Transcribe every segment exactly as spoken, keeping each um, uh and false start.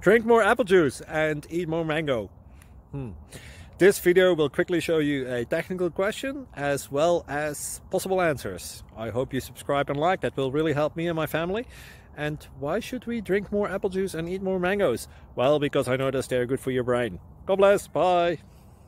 Drink more apple juice and eat more mango. Hmm. This video will quickly show you a technical question as well as possible answers. I hope you subscribe and like, that will really help me and my family. And why should we drink more apple juice and eat more mangoes? Well, because I noticed they're good for your brain. God bless, bye!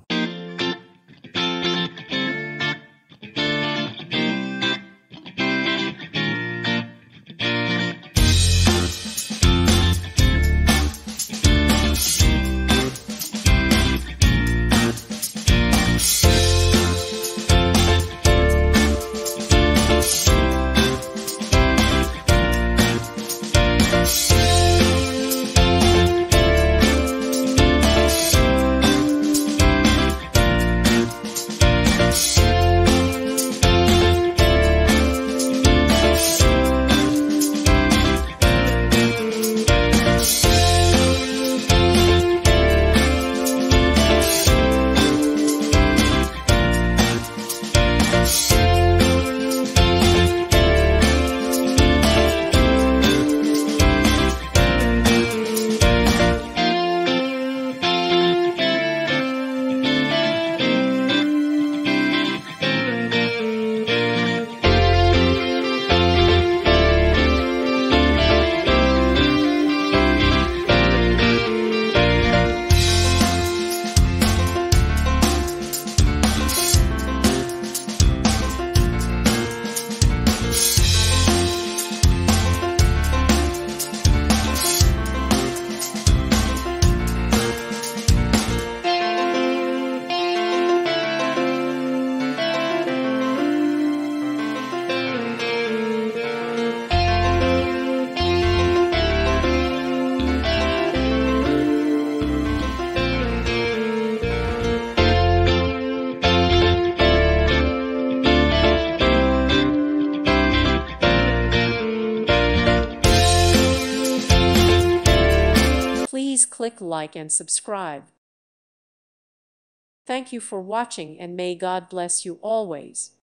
Please click like and subscribe. Thank you for watching, and may God bless you always.